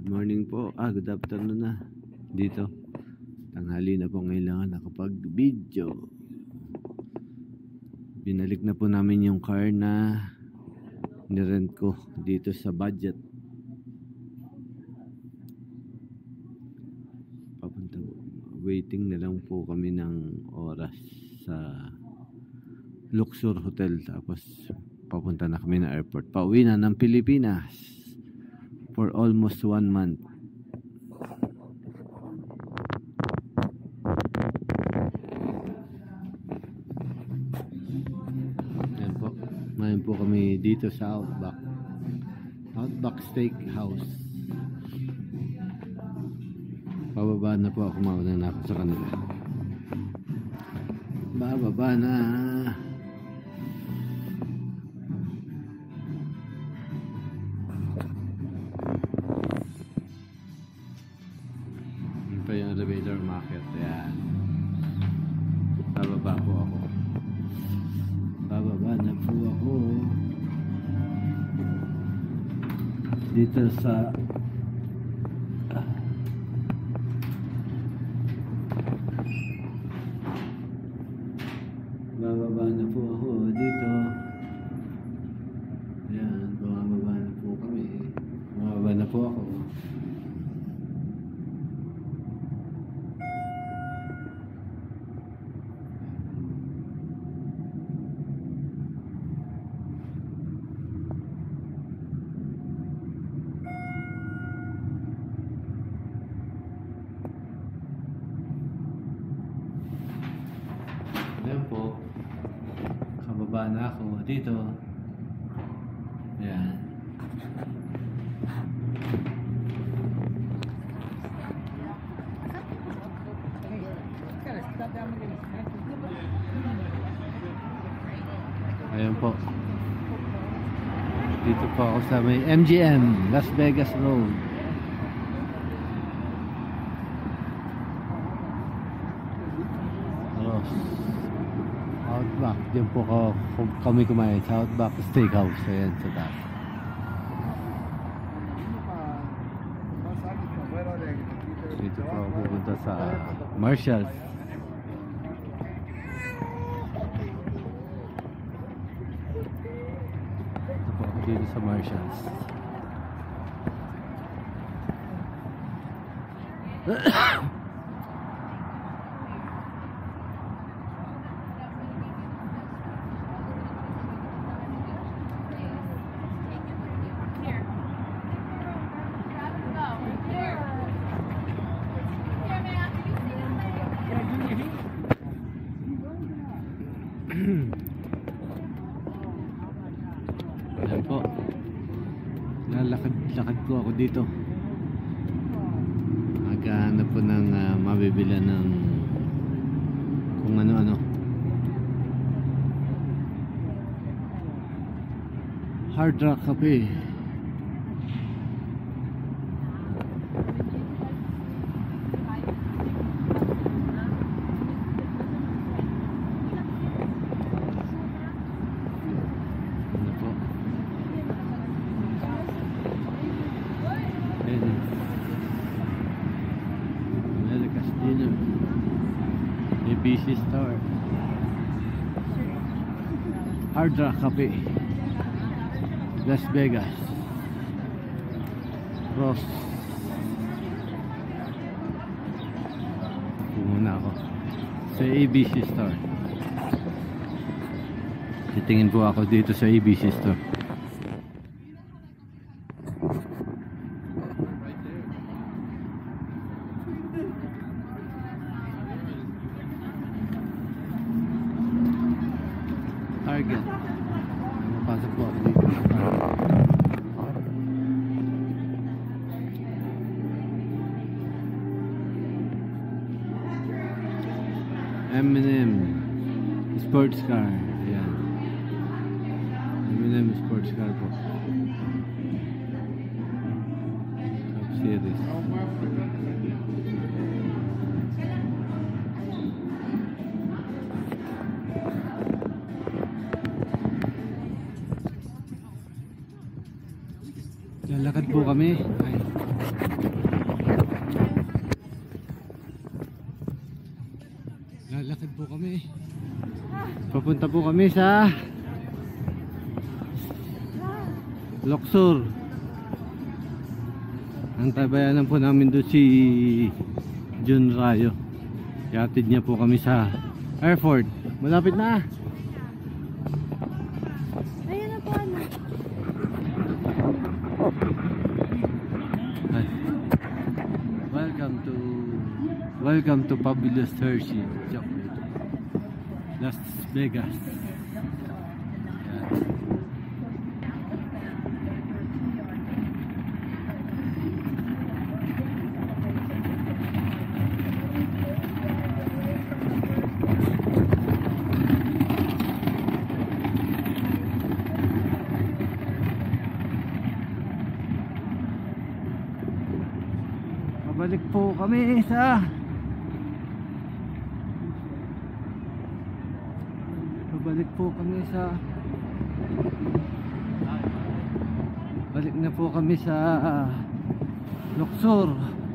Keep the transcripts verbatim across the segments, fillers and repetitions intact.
Good morning po. Ah, good afternoon na. Dito. Tanghali na po ngayon nakapag-video. Binalik na po namin yung car na nirent ko dito sa budget. Papunta, waiting na lang po kami ng oras sa Luxor Hotel. Tapos papunta na kami ng airport. Pauwi na ng Pilipinas for almost one month. Ayan po. Ngayon po kami dito sa Outback. Outback Steakhouse. Pababa na po ako. Mauna na ako sa kanila. Bababa na. Yun pa yung elevator market. Ayan. Bababa po ako. Bababa na po ako dito sa bababa na po ako dito. Ayan, bumababa na po kami. Bumababa na po ako. Ayan po. Kababa na ako dito. Ayan. Ayan po. Dito po ako sa may M G M, Las Vegas Road. Outback, diyan po ko, kami kumain sa Outback Steakhouse. Ayan sa taas. Dito po ako pupunta sa Marshalls. Dito po ako dito sa Marshalls. Ayan po. Lalakad-lakad po ako dito. Maghahanap po ng uh, mabibila ng kung ano-ano. Hard Rock Cafe. A B C Store. Hard Rock Cafe, Las Vegas. Ross. Pumuna ako sa A B C Store. Titingin po ako dito sa A B C Store. Target. Mapasok po ako dito sa Target. M and M Sports Car. Ayan. M and M Sports Car po. Top Series. Lalakad po kami. Ay. Lalakad po kami. Papunta po kami sa Luxor. Antabayanan po namin doon si Jun Rayo. Ihatid niya po kami sa airport. Malapit na. Ayun na po ano. Ay. Welcome to Welcome to Fabulous Hershey Chocolate, Las Vegas. Yan. Pabalik po kami sa Pabalik po kami sa Balik na po kami sa uh, Luxor.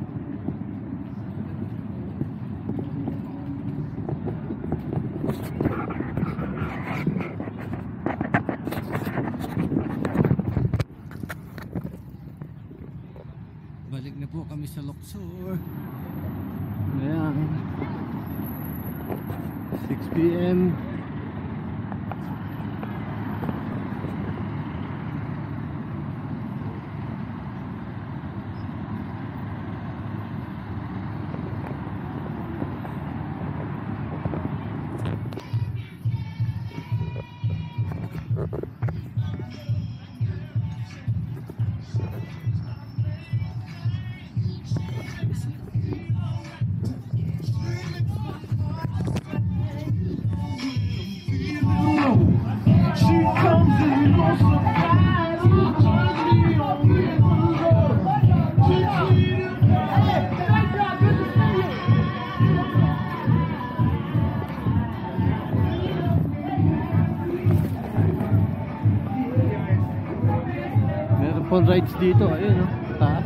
Balik na po kami sa Luxor. Ayan, six p m Meron rides dito, ayun, no? Taas.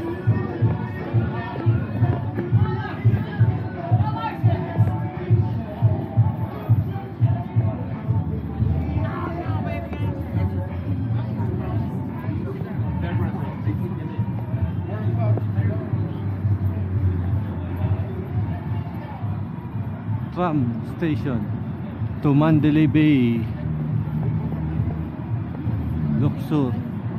Tram station to Mandalay Bay, Luxor.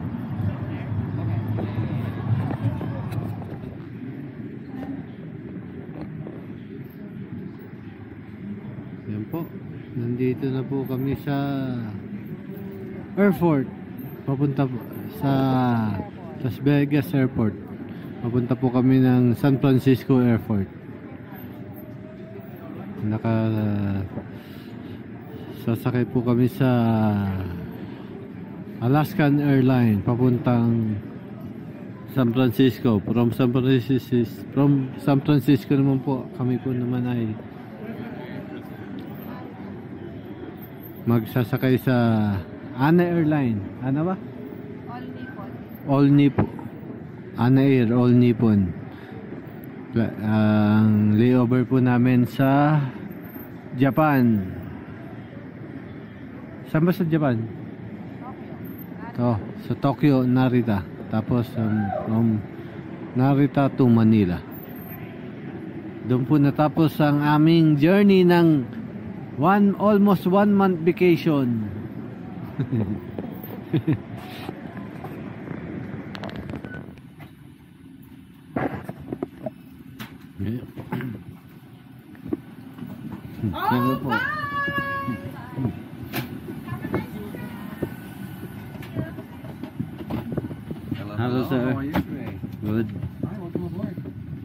Yan po, nandito na po kami sa airport. Papunta po sa Las Vegas Airport. Papunta po kami ng San Francisco Airport. Naka sasakay po kami sa Alaskan Airline papuntang San Francisco. From San Francisco from San Francisco naman po kami po naman ay magsasakay sa Ana Airline. Ano ba? All Nippon. All Nippon. Ana Air, All Nippon. Ang layover po namin sa Japan. Saan ba sa Japan? To, sa Tokyo, Narita. Tapos um, from Narita to Manila. Doon po natapos ang aming journey ng one almost one month vacation. Oh, po. Hello, Hello, sir. How are you today? Good. Hi, welcome aboard.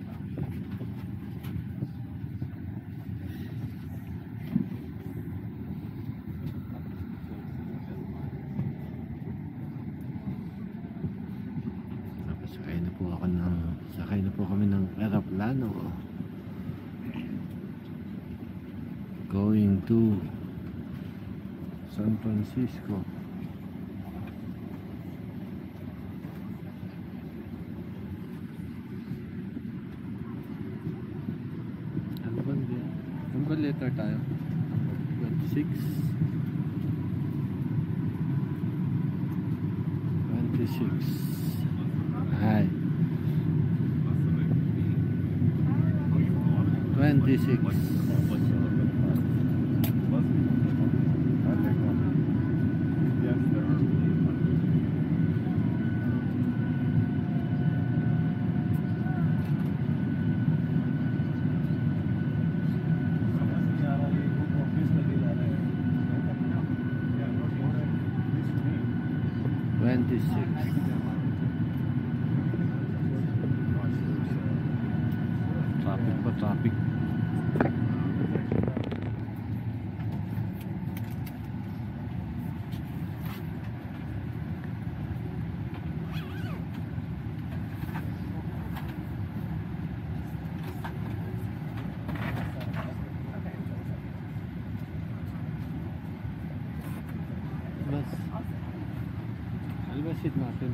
Tapos sakay na po ako ng sakay na po kami ng aeroplano. Going to San Francisco. letter tayo. twenty-six. twenty-six. Ay. twenty-six. twenty-six. Traffic pa, traffic. Mas ano ba seat natin?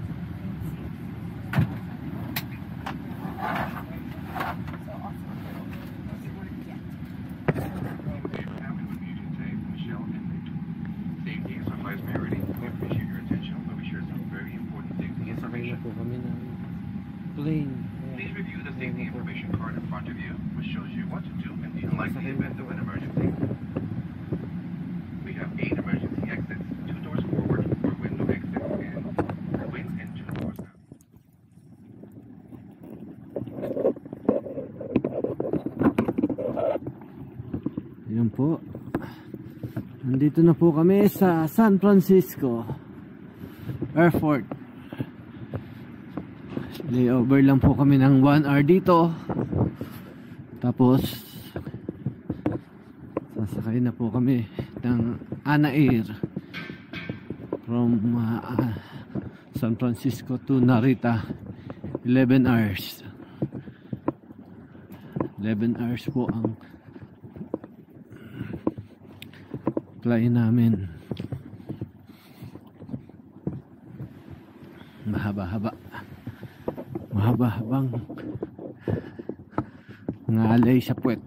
Sakay na po kami ng plane. Please review the safety information card in front of you, which shows you what to do in the unlikely event of an emergency. We have eight emergency exits, two doors forward for window exits, and wings and two doors out. Ayan po. Nandito na po kami sa San Francisco Airport. Layover lang po kami ng one hour dito. Tapos sasakay na po kami ng Ana Air from uh, uh, San Francisco to Narita. eleven hours. eleven hours po ang flight namin. Mahaba-haba. Mahaba-habang ngalay sa puwet.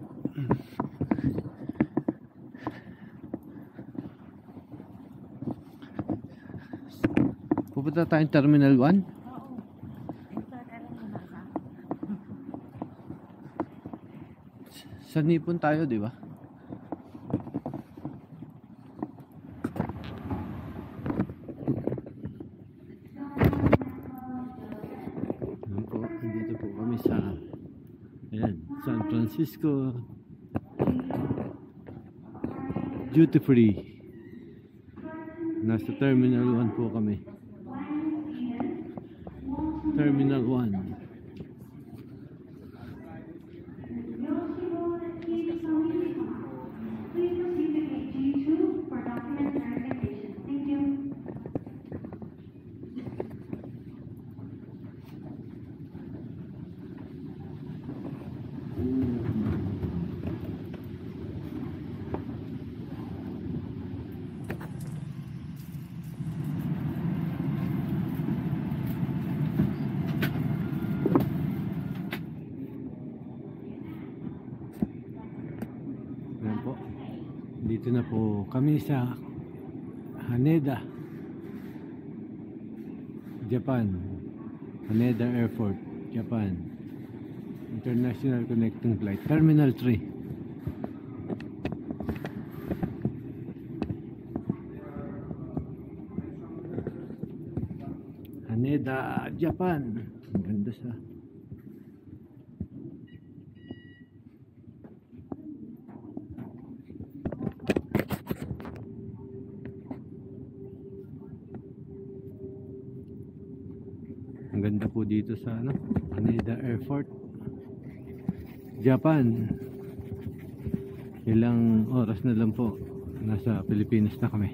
Pupunta tayong Terminal one. Sa Nippon tayo, di ba? Dito po kami sa ayan, San Francisco duty free. Nasa Terminal one po kami. Terminal one. Ayan po. Dito na po kami sa Haneda, Japan. Haneda Airport, Japan. International Connecting Flight, Terminal three. Haneda, Japan. Ang ganda sa Ang ganda po dito sa ano, Haneda Airport, Japan. Ilang oras na lang po nasa Pilipinas na kami.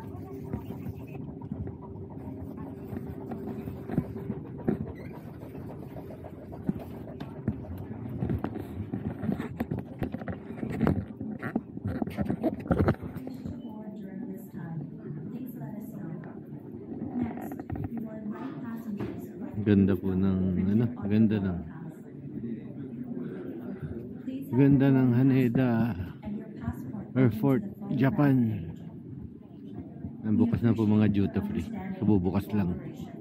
Ganda po ng ano, ganda ng ganda ng Haneda Airport, Japan. Ang bukas na po mga duty free. Kabubukas lang.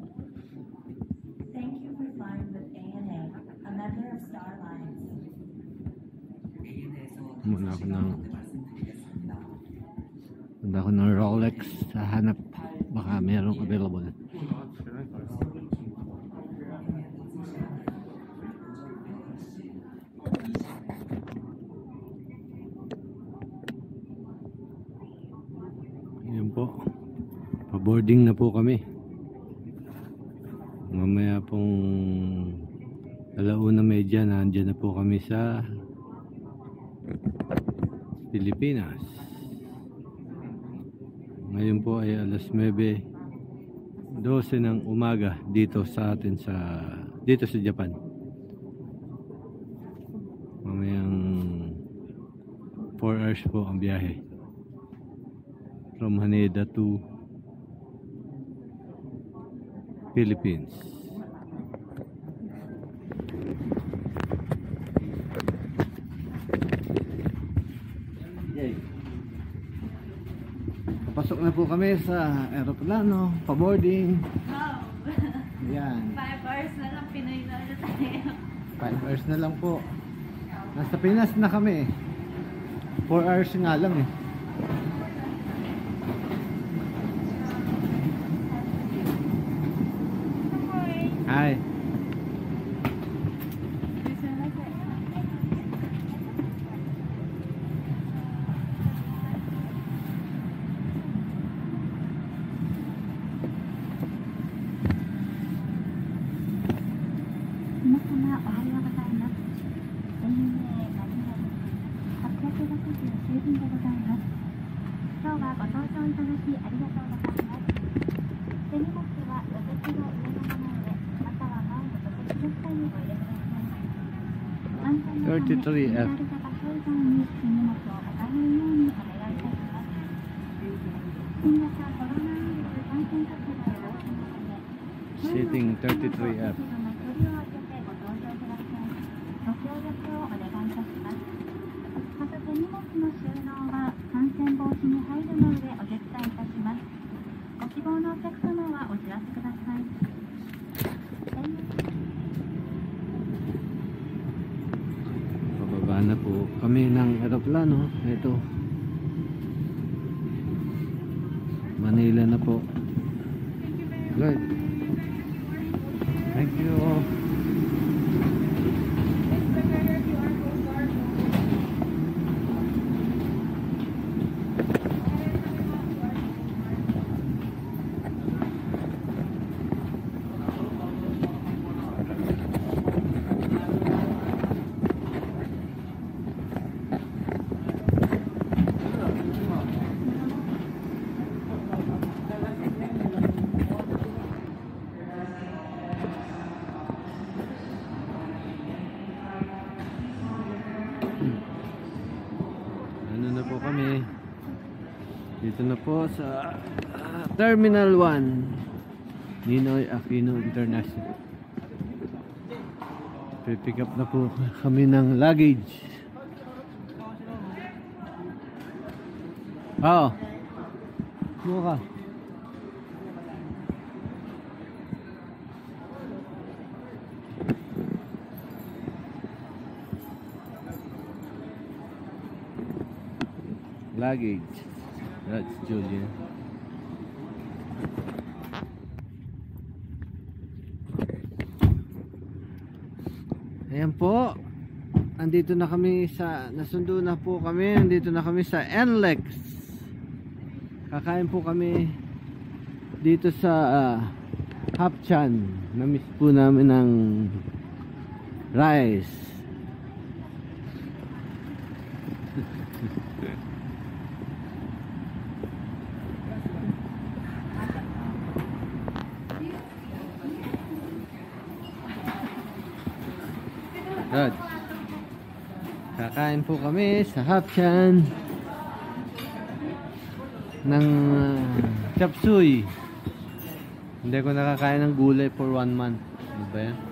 Thank you for flying with A N A, a member of Star Alliance. Muna ako ng Muna ako ng Rolex sa hanap. Baka mayroong available. Ayan po. Pa-boarding na po kami. Mamaya pong alauna medya nandiyan na po kami sa Pilipinas. Ngayon po ay alas nuwebe dose ng umaga dito sa atin sa dito sa Japan. Mamayang four hours po ang biyahe from Haneda to Philippines. Yay. Papasok na po kami sa aeroplano, pa-boarding. Wow! Yan. Five hours na lang, Pinoy na ulit tayo. five hours na lang po. Nasa Pinas na kami. four hours nga lang eh. Hi. thirty-three F. Sitting thirty-three F. Pababa na po kami ng aeroplano. Ito, Manila na po. Good. Thank you. Ano na po kami? Dito na po sa uh, Terminal one, Ninoy Aquino International. Pipick up na po kami ng luggage. Oo. Buka. Luggage. That's Julian. Ayan po. Andito na kami sa nasundo na po kami. Andito na kami sa N L E X. Kakain po kami dito sa uh, Hapchan. Namiss po namin ng rice. Good. Kakain po kami sa Hapchan ng uh, chop suey. Hindi ko nakakain ng gulay for one month. Ano ba yan?